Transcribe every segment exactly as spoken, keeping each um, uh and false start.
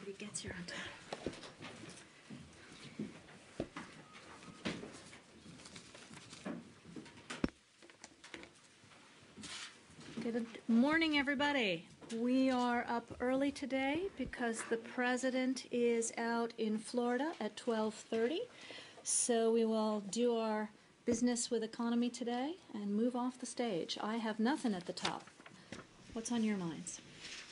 he gets here on time. Good morning, everybody. We are up early today because the president is out in Florida at twelve thirty. So we will do our business with economy today and move off the stage. I have nothing at the top. What's on your minds?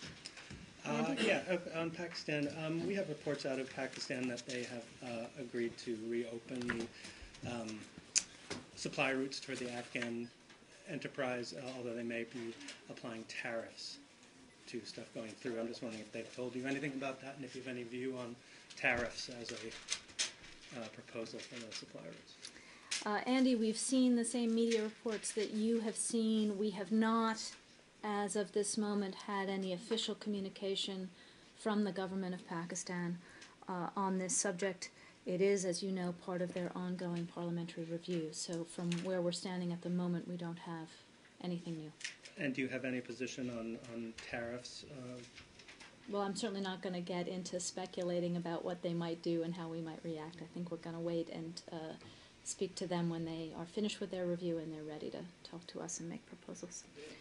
Uh, yeah, on Pakistan, um, we have reports out of Pakistan that they have uh, agreed to reopen the um, supply routes toward the Afghan enterprise, uh, although they may be applying tariffs to stuff going through. I'm just wondering if they've told you anything about that and if you have any view on tariffs as a uh, proposal for the supply routes. Uh, Andy, we've seen the same media reports that you have seen. We have not, as of this moment, had any official communication from the government of Pakistan uh, on this subject. It is, as you know, part of their ongoing parliamentary review. So from where we're standing at the moment, we don't have anything new. And do you have any position on, on tariffs? Uh, well, I'm certainly not going to get into speculating about what they might do and how we might react. I think we're going to wait and uh, speak to them when they are finished with their review and they're ready to talk to us and make proposals.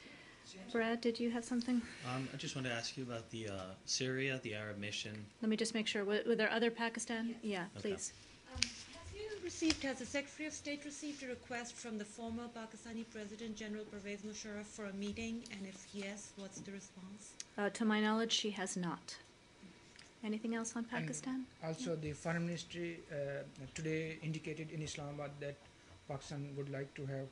Brad, did you have something? Um, I just wanted to ask you about the uh, Syria, the Arab mission. Let me just make sure. Were, were there other Pakistan? Yes. Yeah, Okay. please. Um, have you received, has the Secretary of State received a request from the former Pakistani President, General Pervez Musharraf, for a meeting? And if yes, what's the response? Uh, to my knowledge, she has not. Anything else on Pakistan? And also, yeah. The Foreign Ministry uh, today indicated in Islamabad that Pakistan would like to have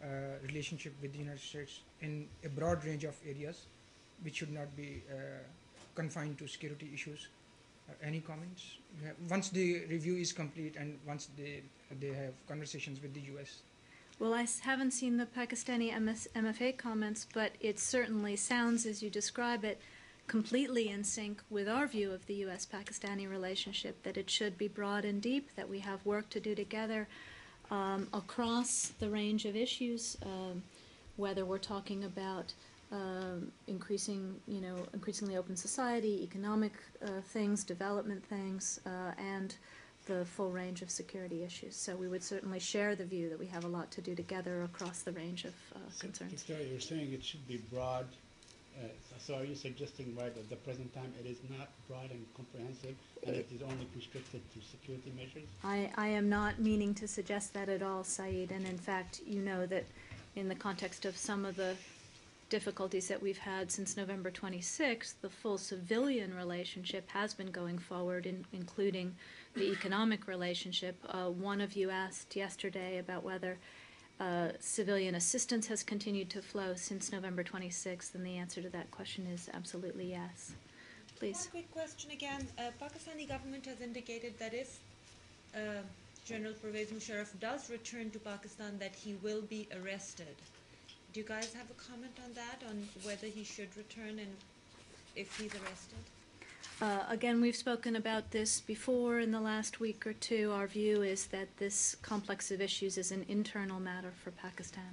a relationship with the United States in a broad range of areas, which should not be uh, confined to security issues. Uh, any comments? You have, once the review is complete and once they they have conversations with the U S. Well, I haven't seen the Pakistani M F A comments, but it certainly sounds, as you describe it, completely in sync with our view of the U S Pakistani relationship, that it should be broad and deep, that we have work to do together um, across the range of issues, um, whether we're talking about um, increasing, you know, increasingly open society, economic uh, things, development things, uh, and the full range of security issues. So we would certainly share the view that we have a lot to do together across the range of uh, concerns. So you're saying it should be broad. Uh, so are you suggesting, right, at the present time it is not broad and comprehensive and it is only constricted to security measures? I, I am not meaning to suggest that at all, Saeed, and in fact, you know that in the context of some of the difficulties that we've had since November twenty-sixth, the full civilian relationship has been going forward, in, including the economic relationship. Uh, one of you asked yesterday about whether uh, civilian assistance has continued to flow since November twenty-sixth, and the answer to that question is absolutely yes. Please. One quick question again. Uh, Pakistani government has indicated that if uh, General Pervez Musharraf does return to Pakistan, that he will be arrested. Do you guys have a comment on that, on whether he should return and if he's arrested? Uh, again, we've spoken about this before in the last week or two. Our view is that this complex of issues is an internal matter for Pakistan.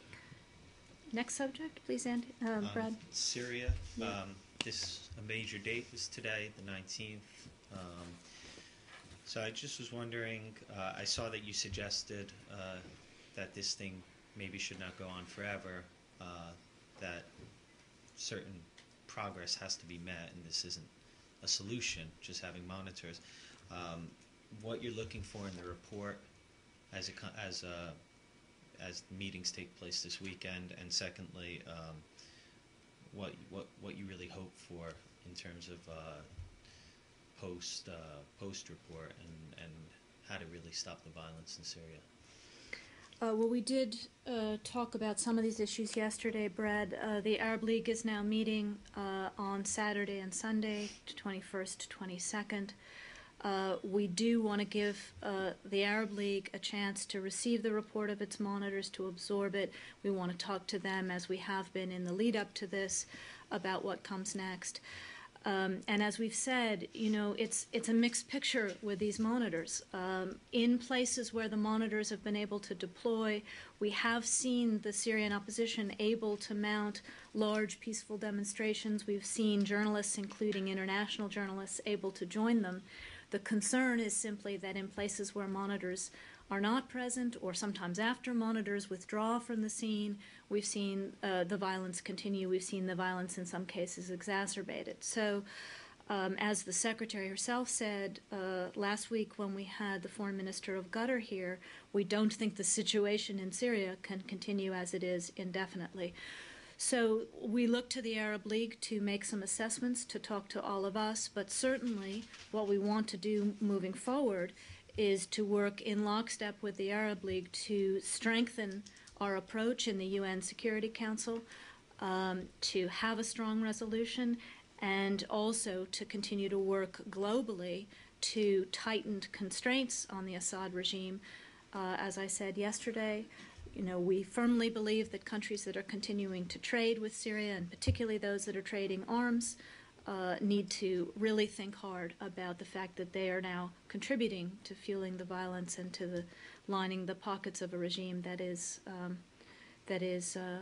Next subject, please, Andy. Uh, Um, Brad. Syria. Yeah. Um, this a major date is today, the nineteenth. Um, so I just was wondering. Uh, I saw that you suggested uh, that this thing maybe should not go on forever. Uh, that certain progress has to be met, and this isn't a solution, just having monitors. Um, what you're looking for in the report as a, as a, as meetings take place this weekend, and secondly, um, what what what you really hope for in terms of uh, post uh, post report and and how to really stop the violence in Syria. Uh, well, we did uh, talk about some of these issues yesterday, Brad. Uh, the Arab League is now meeting uh, on Saturday and Sunday, twenty-first to twenty-second. Uh, we do want to give uh, the Arab League a chance to receive the report of its monitors, to absorb it. We want to talk to them, as we have been in the lead-up to this, about what comes next. Um, and as we've said, you know, it's it's a mixed picture with these monitors. Um, in places where the monitors have been able to deploy, we have seen the Syrian opposition able to mount large peaceful demonstrations. We've seen journalists, including international journalists, able to join them. The concern is simply that in places where monitors are not present, or sometimes after monitors withdraw from the scene, we've seen uh, the violence continue. We've seen the violence in some cases exacerbated. So, um, as the Secretary herself said uh, last week when we had the Foreign Minister of Qatar here, we don't think the situation in Syria can continue as it is indefinitely. So we look to the Arab League to make some assessments, to talk to all of us, but certainly what we want to do moving forward is to work in lockstep with the Arab League to strengthen our approach in the U N Security Council, um, to have a strong resolution, and also to continue to work globally to tighten constraints on the Assad regime. Uh, as I said yesterday, you know, we firmly believe that countries that are continuing to trade with Syria, and particularly those that are trading arms, Uh, need to really think hard about the fact that they are now contributing to fueling the violence and to the lining the pockets of a regime that is um, that is uh,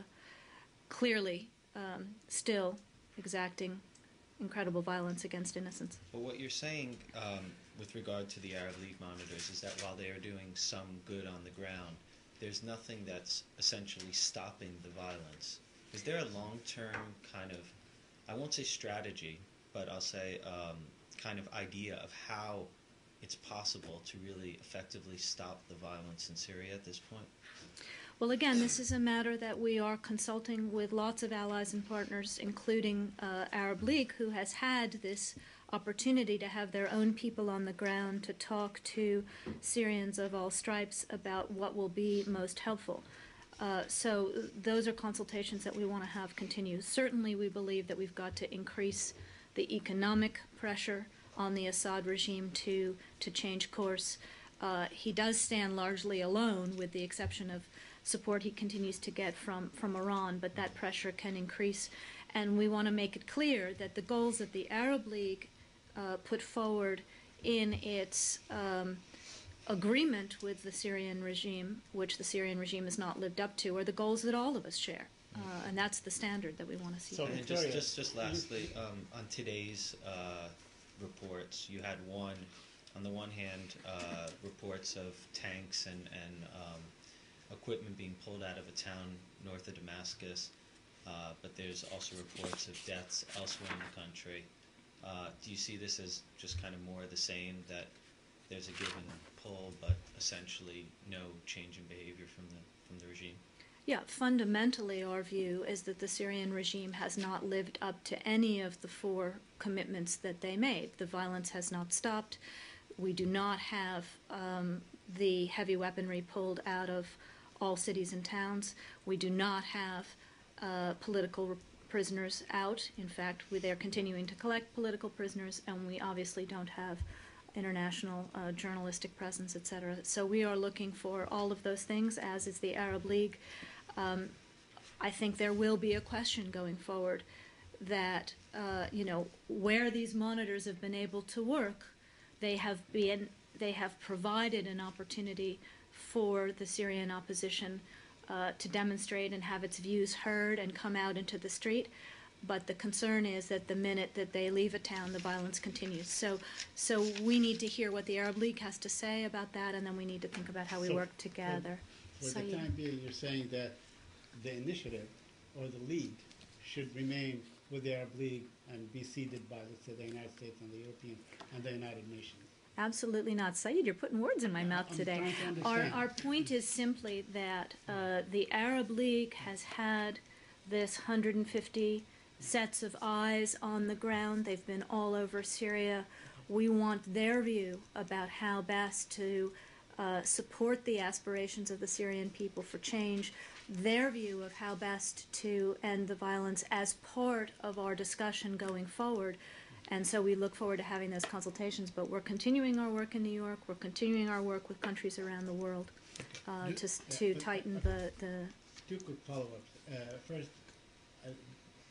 clearly um, still exacting incredible violence against innocents. But what you're saying um, with regard to the Arab League monitors is that while they are doing some good on the ground, there's nothing that's essentially stopping the violence. Is there a long-term kind of, I won't say strategy, but I'll say um, kind of idea of how it's possible to really effectively stop the violence in Syria at this point? Well, again, this is a matter that we are consulting with lots of allies and partners, including uh, Arab League, who has had this opportunity to have their own people on the ground to talk to Syrians of all stripes about what will be most helpful. Uh, so those are consultations that we want to have continue. Certainly we believe that we've got to increase the economic pressure on the Assad regime to, to change course. Uh, he does stand largely alone, with the exception of support he continues to get from, from Iran, but that pressure can increase. And we want to make it clear that the goals that the Arab League uh, put forward in its um, agreement with the Syrian regime, which the Syrian regime has not lived up to, are the goals that all of us share. Uh, and that's the standard that we want to see. So, And just, Victoria, just, just lastly, um, on today's uh, reports, you had one, on the one hand, uh, reports of tanks and, and um, equipment being pulled out of a town north of Damascus, uh, but there's also reports of deaths elsewhere in the country. Uh, do you see this as just kind of more of the same, that there's a give and pull, but essentially no change in behavior from the from the regime? Yeah, fundamentally our view is that the Syrian regime has not lived up to any of the four commitments that they made. The violence has not stopped. We do not have um, the heavy weaponry pulled out of all cities and towns. We do not have uh, political re- prisoners out. In fact, we, they're continuing to collect political prisoners, and we obviously don't have international uh, journalistic presence, et cetera. So we are looking for all of those things, as is the Arab League. Um, I think there will be a question going forward that, uh, you know, where these monitors have been able to work, they have been, they have provided an opportunity for the Syrian opposition uh, to demonstrate and have its views heard and come out into the street. But the concern is that the minute that they leave a town, the violence continues. So, so we need to hear what the Arab League has to say about that, and then we need to think about how we So, work together. For So the you- time being, you're saying that the initiative or the lead should remain with the Arab League and be seeded by, let's say, the United States and the European and the United Nations. Absolutely not. Saeed, you're putting words in my mouth I'm today. trying to Our, understand. our point is simply that uh, the Arab League has had this one hundred fifty sets of eyes on the ground. They've been all over Syria. We want their view about how best to uh, support the aspirations of the Syrian people for change, their view of how best to end the violence as part of our discussion going forward. And so we look forward to having those consultations, but we're continuing our work in New York, we're continuing our work with countries around the world uh, Do- to, s- uh, to uh, tighten uh, the, the... Two quick follow-ups. Uh, first, uh,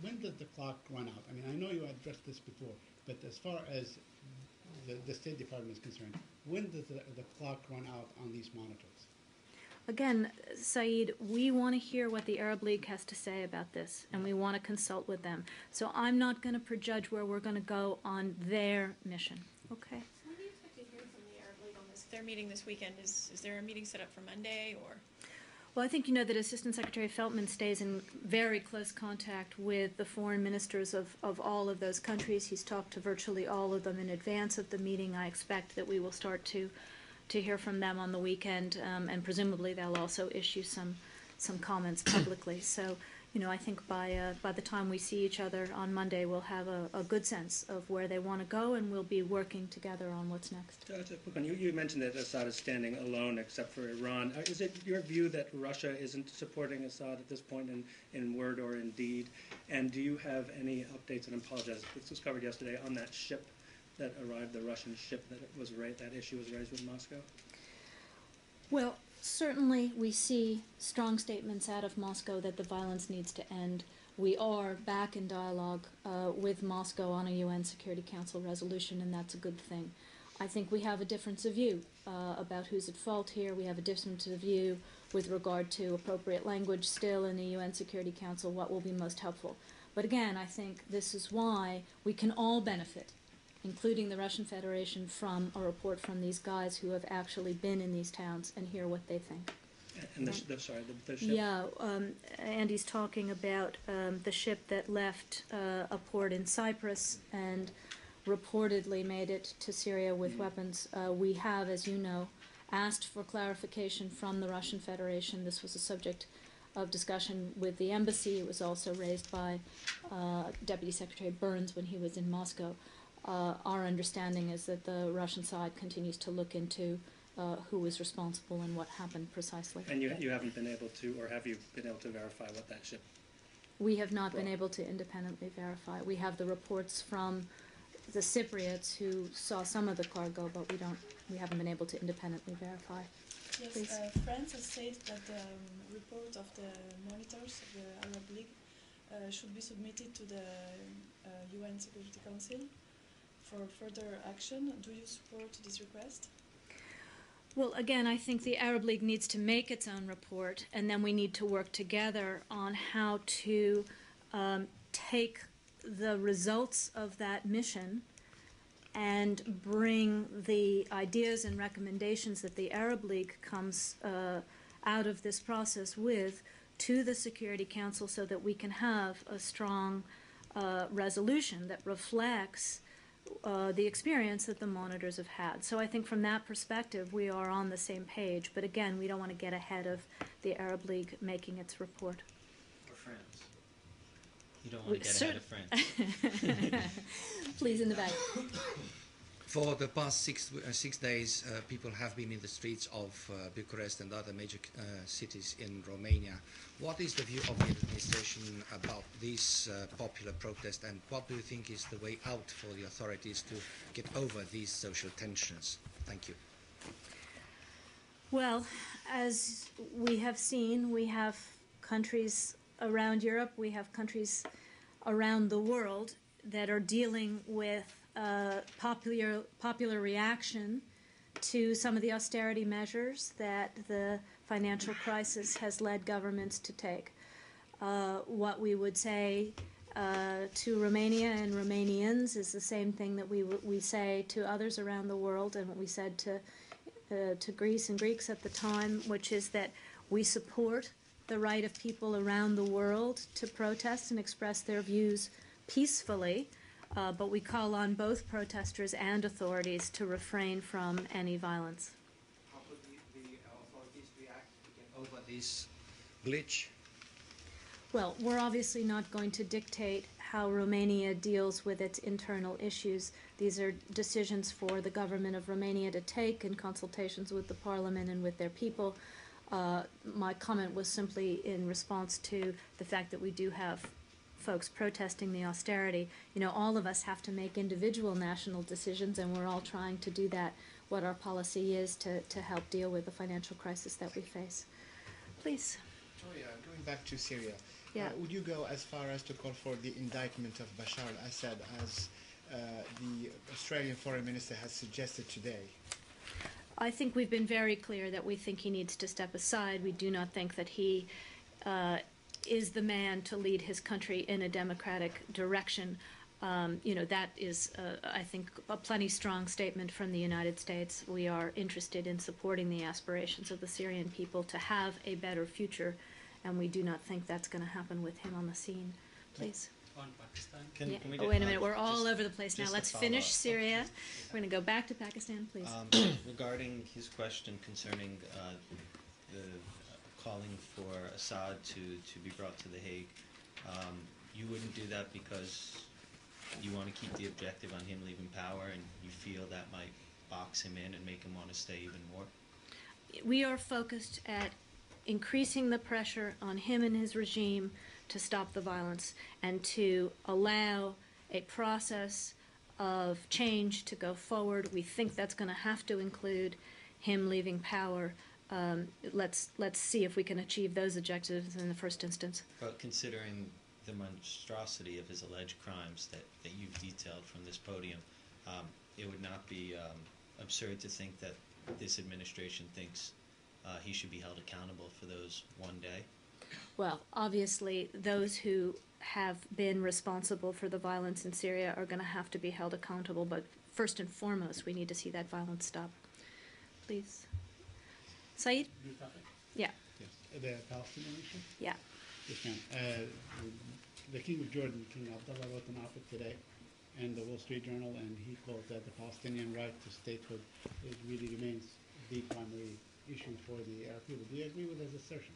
when does the clock run out? I mean, I know you addressed this before, but as far as the, the State Department is concerned, when does the, the clock run out on these monitors? Again, Saeed, we want to hear what the Arab League has to say about this, and we want to consult with them. So I'm not going to prejudge where we're going to go on their mission. Okay? When do you expect to hear from the Arab League on this? They're meeting this weekend. Is, is there a meeting set up for Monday, or? Well, I think you know that Assistant Secretary Feltman stays in very close contact with the foreign ministers of, of all of those countries. He's talked to virtually all of them in advance of the meeting. I expect that we will start to to hear from them on the weekend, um, and presumably they'll also issue some some comments publicly. So, you know, I think by uh, by the time we see each other on Monday, we'll have a, a good sense of where they want to go, and we'll be working together on what's next. Uh, just a quick one. You, you mentioned that Assad is standing alone except for Iran. Uh, is it your view that Russia isn't supporting Assad at this point in, in word or in deed? And do you have any updates, and I apologize, this was covered yesterday, on that ship that arrived, the Russian ship that it was ra- that issue was raised with Moscow? Well, certainly we see strong statements out of Moscow that the violence needs to end. We are back in dialogue uh, with Moscow on a U N Security Council resolution, and that's a good thing. I think we have a difference of view uh, about who's at fault here. We have a difference of view with regard to appropriate language still in the U N Security Council, what will be most helpful. But again, I think this is why we can all benefit, including the Russian Federation, from a report from these guys who have actually been in these towns and hear what they think. And the, sh- the sorry, the, the ship. Yeah, um, Andy's talking about um, the ship that left uh, a port in Cyprus and reportedly made it to Syria with mm-hmm. weapons. Uh, we have, as you know, asked for clarification from the Russian Federation. This was a subject of discussion with the embassy. It was also raised by uh, Deputy Secretary Burns when he was in Moscow. Uh, our understanding is that the Russian side continues to look into uh, who was responsible and what happened precisely. And you, you haven't been able to, or have you been able to verify what that ship? We have not brought? been able to independently verify. We have the reports from the Cypriots who saw some of the cargo, but we don't. We haven't been able to independently verify. Yes, uh, France has said that the um, report of the monitors of the Arab League uh, should be submitted to the uh, U N Security Council for further action. Do you support this request? Well, again, I think the Arab League needs to make its own report, and then we need to work together on how to um, take the results of that mission and bring the ideas and recommendations that the Arab League comes uh, out of this process with to the Security Council so that we can have a strong uh, resolution that reflects Uh, the experience that the monitors have had. So I think from that perspective we are on the same page, but again we don't want to get ahead of the Arab League making its report. Or France. You don't want to get ahead of France. Please, in the back. For the past six, uh, six days, uh, people have been in the streets of uh, Bucharest and other major uh, cities in Romania. What is the view of the administration about this uh, popular protest, and what do you think is the way out for the authorities to get over these social tensions? Thank you. Well, as we have seen, we have countries around Europe, we have countries around the world that are dealing with Uh, popular popular reaction to some of the austerity measures that the financial crisis has led governments to take. Uh, what we would say uh, to Romania and Romanians is the same thing that we w- we say to others around the world, and what we said to uh, to Greece and Greeks at the time, which is that we support the right of people around the world to protest and express their views peacefully. Uh, but we call on both protesters and authorities to refrain from any violence. How could the, the authorities react to get over this glitch? Well, we're obviously not going to dictate how Romania deals with its internal issues. These are decisions for the government of Romania to take in consultations with the parliament and with their people. Uh, my comment was simply in response to the fact that we do have folks protesting the austerity. You know, all of us have to make individual national decisions, and we're all trying to do that, what our policy is to, to help deal with the financial crisis that we face. Please. Oh yeah, going back to Syria. Yeah. Uh, would you go as far as to call for the indictment of Bashar al-Assad, as uh, the Australian Foreign Minister has suggested today? I think we've been very clear that we think he needs to step aside. We do not think that he uh, is the man to lead his country in a democratic direction. Um, you know, that is, uh, I think, a plenty strong statement from the United States. We are interested in supporting the aspirations of the Syrian people to have a better future, and we do not think that's going to happen with him on the scene. Please. On Pakistan? Can, Yeah. can we Oh, get- wait a uh, minute. We're all just- over the place now. just to Let's follow finish up. Syria. We're going to go back to Pakistan, please. Um, regarding his question concerning uh, the uh, calling for Assad to, to be brought to The Hague, um, you wouldn't do that because you want to keep the objective on him leaving power, and you feel that might box him in and make him want to stay even more? We are focused at increasing the pressure on him and his regime to stop the violence and to allow a process of change to go forward. We think that's going to have to include him leaving power. Um, let's let's see if we can achieve those objectives in the first instance. But considering the monstrosity of his alleged crimes that, that you've detailed from this podium, um, it would not be um, absurd to think that this administration thinks uh, he should be held accountable for those one day. Well, obviously, those who have been responsible for the violence in Syria are going to have to be held accountable, but first and foremost, we need to see that violence stop. Please. Saeed? New topic? Yeah. Yes. The Palestinian issue? Yeah. Yes, ma'am. Uh, the King of Jordan, King Abdullah, wrote an op-ed today in the Wall Street Journal, and he called that the Palestinian right to statehood, it really remains the primary issue for the Arab people. Do you agree with his assertion?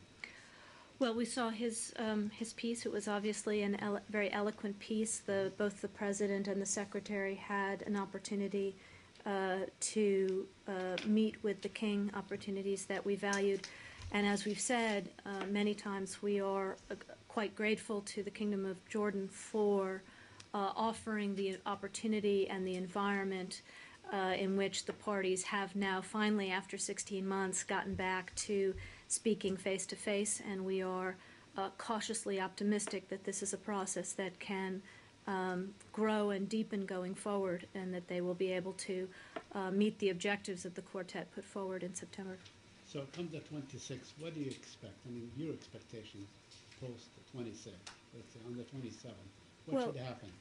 Well, we saw his um, his piece. It was obviously a ele very eloquent piece. The both the president and the secretary had an opportunity uh, to uh, meet with the king, opportunities that we valued. And as we've said uh, many times, we are uh, quite grateful to the Kingdom of Jordan for uh, offering the opportunity and the environment uh, in which the parties have now finally, after sixteen months, gotten back to speaking face to face, and we are uh, cautiously optimistic that this is a process that can um, grow and deepen going forward, and that they will be able to uh, meet the objectives that the quartet put forward in September. So come the twenty-sixth, what do you expect? I mean, your expectations post the twenty-sixth, let's say on the twenty-seventh. What Well, should happen?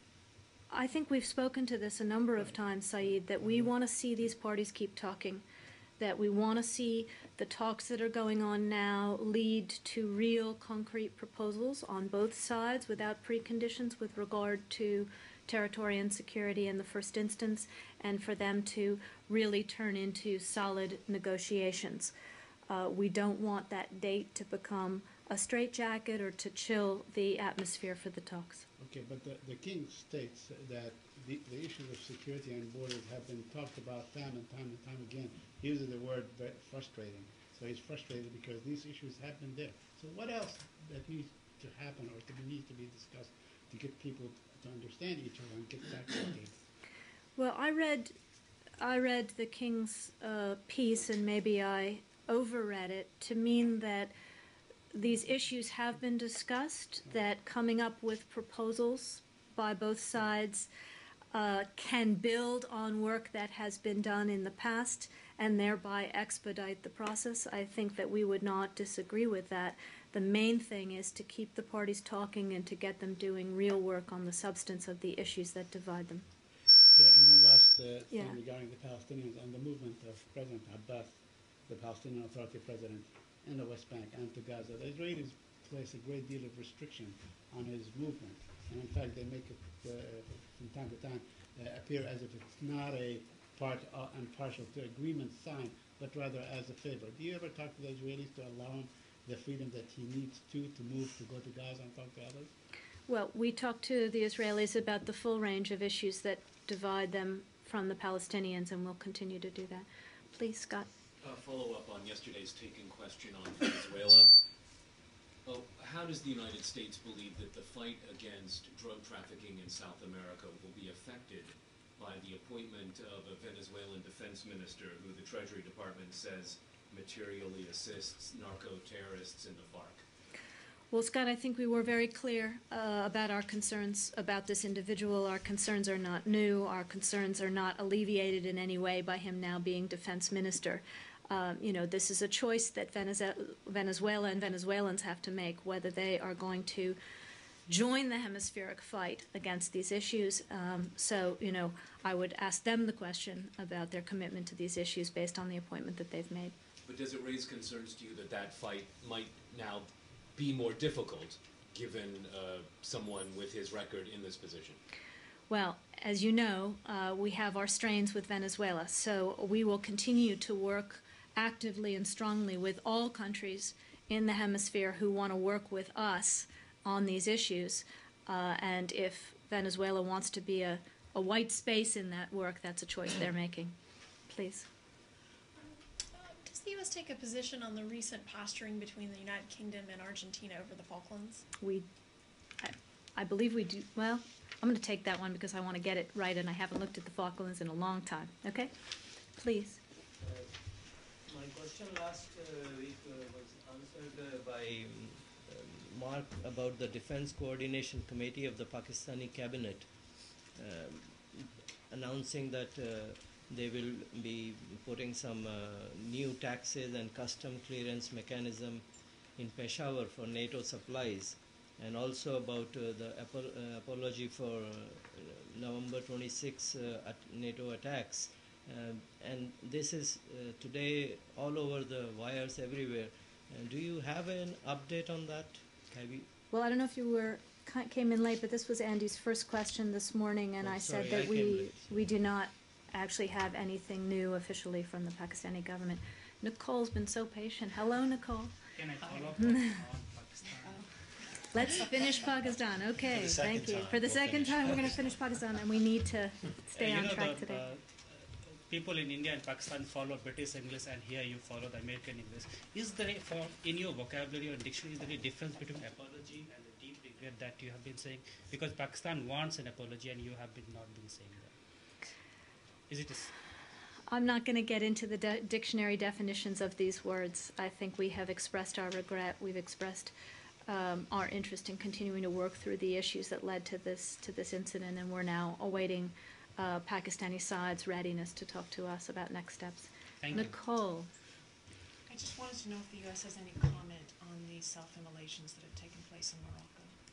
I think we've spoken to this a number of times, Saeed, that we want to see these parties keep talking, that we want to see the talks that are going on now lead to real concrete proposals on both sides without preconditions with regard to territory and security in the first instance, and for them to really turn into solid negotiations. Uh, we don't want that date to become a straitjacket or to chill the atmosphere for the talks. Okay, but the, the king states that the, the issues of security and borders have been talked about time and time and time again. He uses the word very frustrating. So he's frustrated because these issues have been there. So what else that needs to happen or to be, need to be discussed to get people to understand each other and get back to the game? Well, I read, I read the King's uh, piece, and maybe I overread it to mean that these issues have been discussed, that coming up with proposals by both sides uh, can build on work that has been done in the past and thereby expedite the process. I think that we would not disagree with that. The main thing is to keep the parties talking and to get them doing real work on the substance of the issues that divide them. Okay, and one last uh, thing Yeah. regarding the Palestinians and the movement of President Abbas, the Palestinian Authority president, in the West Bank and to Gaza. The Israelis place a great deal of restriction on his movement. And in fact, they make it uh, from time to time uh, appear as if it's not a part uh, and partial to agreement signed, but rather as a favor. Do you ever talk to the Israelis to allow him the freedom that he needs to, to move, to go to Gaza and talk to others? Well, we talked to the Israelis about the full range of issues that divide them from the Palestinians, and we'll continue to do that. Please, Scott. Uh, follow up on yesterday's taken question on Venezuela. Oh, how does the United States believe that the fight against drug trafficking in South America will be affected by the appointment of a Venezuelan defense minister who the Treasury Department says materially assists narco-terrorists in the FARC? Well, Scott, I think we were very clear uh, about our concerns about this individual. Our concerns are not new. Our concerns are not alleviated in any way by him now being defense minister. Um, you know, this is a choice that Venezuela and Venezuelans have to make, whether they are going to join the hemispheric fight against these issues. Um, so, you know, I would ask them the question about their commitment to these issues based on the appointment that they've made. But does it raise concerns to you that that fight might now be more difficult given uh, someone with his record in this position? Well, as you know, uh, we have our strains with Venezuela, so we will continue to work actively and strongly with all countries in the hemisphere who want to work with us on these issues. Uh, and if Venezuela wants to be a, a white space in that work, that's a choice they're making. Please. Does the U S take a position on the recent posturing between the United Kingdom and Argentina over the Falklands? We, I, I believe we do. Well, I'm going to take that one because I want to get it right, and I haven't looked at the Falklands in a long time. Okay? Please. Uh, my question last uh, week uh, was answered uh, by um, Mark about the Defense Coordination Committee of the Pakistani Cabinet um, announcing that uh, they will be putting some uh, new taxes and custom clearance mechanism in Peshawar for NATO supplies, and also about uh, the apo uh, apology for uh, November twenty-sixth uh, at NATO attacks. Uh, and this is uh, today all over the wires everywhere. Uh, do you have an update on that? Have you Well, I don't know if you were came in late, but this was Andy's first question this morning, and Oh, I sorry, said that I we came late. we do not actually have anything new officially from the Pakistani government. Nicole's been so patient. Hello, Nicole. Can I follow up on Pakistan? Let's finish Pakistan. Okay, the second thank you. time, For the we'll second finish time, we're going to finish Pakistan, and we need to stay Uh, you on know, track the, today. uh, people in India and Pakistan follow British English, and here you follow the American English. Is there, a, for in your vocabulary or dictionary, is there a difference between apology and the deep regret that you have been saying? Because Pakistan wants an apology, and you have been not been saying that. Is it? A s I'm not going to get into the de dictionary definitions of these words. I think we have expressed our regret. We've expressed um, our interest in continuing to work through the issues that led to this to this incident, and we're now awaiting uh, Pakistani side's readiness to talk to us about next steps. Thank you. Nicole. I just wanted to know if the U S has any comment on the self-immolations that have taken place in Morocco.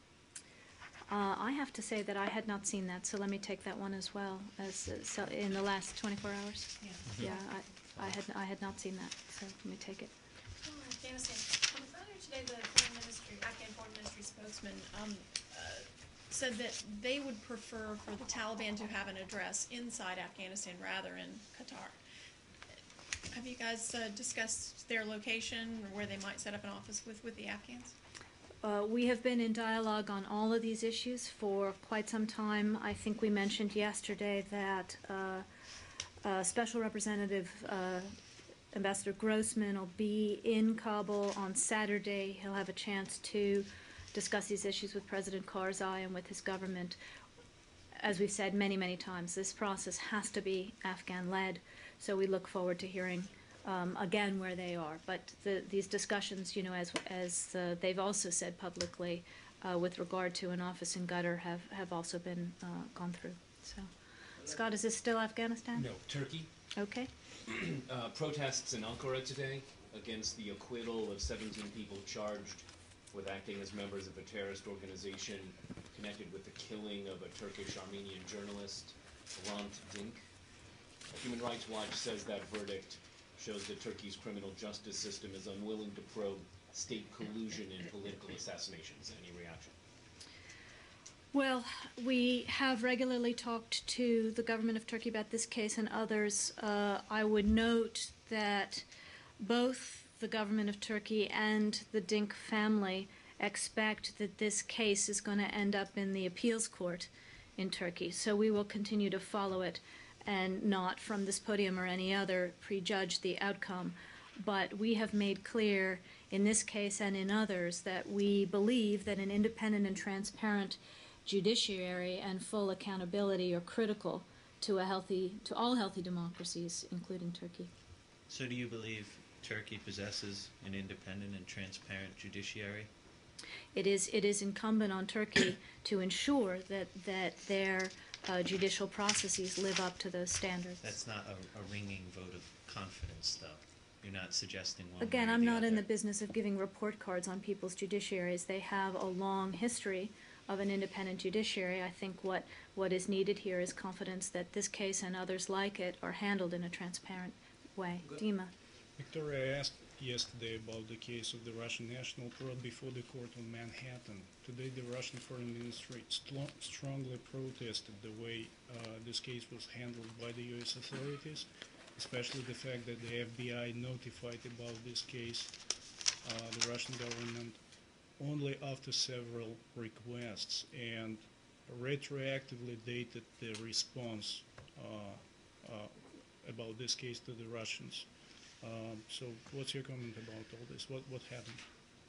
Uh, I have to say that I had not seen that, so let me take that one as well. As uh, so in the last twenty-four hours. Yeah. Yeah, I, I had I had not seen that, so let me take it. Oh, Afghanistan. Um, earlier today, the foreign ministry, Afghan foreign ministry spokesman, um, uh, said that they would prefer for the Taliban to have an address inside Afghanistan rather in Qatar. Have you guys uh, discussed their location or where they might set up an office with, with the Afghans? Uh, we have been in dialogue on all of these issues for quite some time. I think we mentioned yesterday that uh, uh, Special Representative uh, Ambassador Grossman will be in Kabul on Saturday. He'll have a chance to discuss these issues with President Karzai and with his government. As we've said many, many times, this process has to be Afghan-led, so we look forward to hearing Um, again where they are, but the, these discussions, you know, as as uh, they've also said publicly, uh, with regard to an office in Qatar, have have also been uh, gone through. So, Scott, is this still Afghanistan? No, Turkey. Okay. uh, protests in Ankara today against the acquittal of seventeen people charged with acting as members of a terrorist organization connected with the killing of a Turkish Armenian journalist, Hrant Dink. Human Rights Watch says that verdict shows that Turkey's criminal justice system is unwilling to probe state collusion in political assassinations. Any reaction? Well, we have regularly talked to the government of Turkey about this case and others. Uh, I would note that both the government of Turkey and the Dink family expect that this case is going to end up in the appeals court in Turkey. So we will continue to follow it and not from this podium or any other prejudge the outcome. But we have made clear in this case and in others that we believe that an independent and transparent judiciary and full accountability are critical to a healthy, to all healthy democracies, including Turkey. So do you believe Turkey possesses an independent and transparent judiciary? It is it is incumbent on Turkey to ensure that that their uh, judicial processes live up to those standards. That's not a, a ringing vote of confidence, though. You're not suggesting one Again, way or I'm the not in other. the business of giving report cards on people's judiciaries. They have a long history of an independent judiciary. I think what, what is needed here is confidence that this case and others like it are handled in a transparent way. Dima. Victoria, I asked yesterday about the case of the Russian national brought before the court on Manhattan. Today, the Russian foreign ministry st- strongly protested the way uh, this case was handled by the U S authorities, especially the fact that the F B I notified about this case uh, the Russian government only after several requests and retroactively dated the response uh, uh, about this case to the Russians. Um, so what's your comment about all this? What, what happened?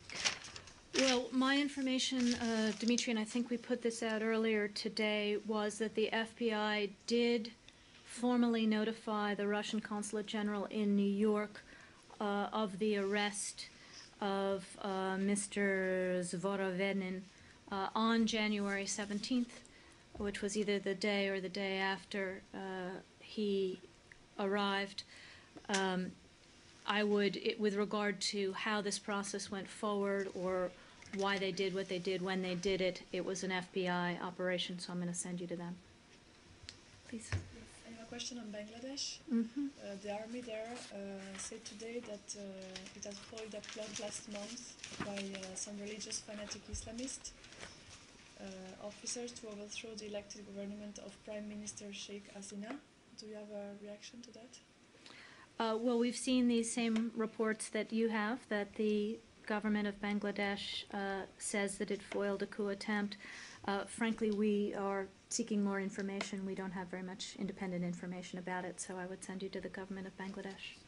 Well, my information, uh, Dimitri, and I think we put this out earlier today, was that the F B I did formally notify the Russian Consulate General in New York uh, of the arrest of uh, Mister Zvorovenin uh, on January seventeenth, which was either the day or the day after uh, he arrived. Um, I would, it, with regard to how this process went forward or why they did what they did when they did it, it was an F B I operation, so I'm going to send you to them. Please. I have a question on Bangladesh. Mm-hmm. Uh, the army there uh, said today that uh, it has foiled a plot last month by uh, some religious fanatic Islamist uh, officers to overthrow the elected government of Prime Minister Sheikh Hasina. Do you have a reaction to that? Uh, well, we've seen these same reports that you have, that the government of Bangladesh uh, says that it foiled a coup attempt. Uh, frankly, we are seeking more information. We don't have very much independent information about it, so I would send you to the government of Bangladesh.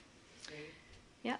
Yeah.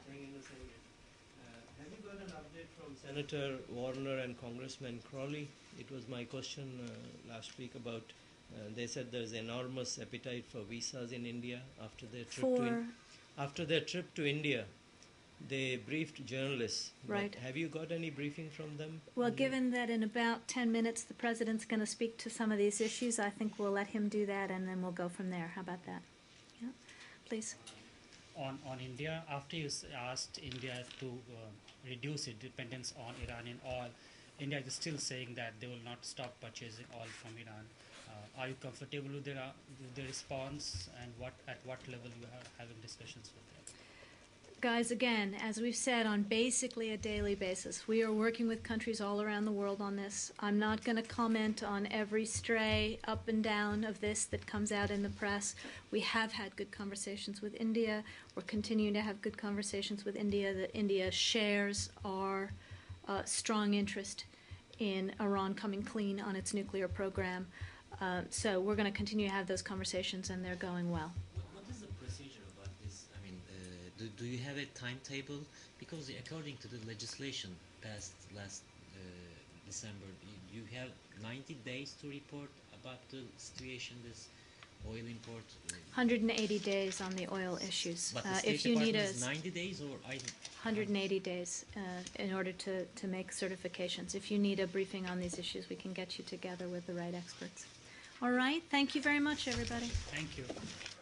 Uh, have you got an update from Senator Warner and Congressman Crowley? It was my question uh, last week about uh, they said there's enormous appetite for visas in India after their trip For to in- after their trip to India. They briefed journalists. Right. Have you got any briefing from them? Well, given that in about ten minutes the President's going to speak to some of these issues, I think we'll let him do that and then we'll go from there. How about that? Yeah, please. On, on India, after you s- asked India to uh, reduce its dependence on Iranian oil, India is still saying that they will not stop purchasing oil from Iran. Uh, are you comfortable with their, uh, with their response, and what at what level you are having discussions with them? Guys, again, as we've said, on basically a daily basis, we are working with countries all around the world on this. I'm not going to comment on every stray up and down of this that comes out in the press. We have had good conversations with India. We're continuing to have good conversations with India. That India shares our uh, strong interest in Iran coming clean on its nuclear program. Uh, so we're going to continue to have those conversations, and they're going well. What is the procedure about this? I mean, uh, do, do you have a timetable? Because according to the legislation passed last uh, December, you, you have ninety days to report about the situation, this oil import. Uh, one hundred eighty days on the oil issues. But the Uh, State if you need Department a is ninety days, or I. one hundred eighty days uh, in order to, to make certifications. If you need a briefing on these issues, we can get you together with the right experts. All right. Thank you very much, everybody. Thank you.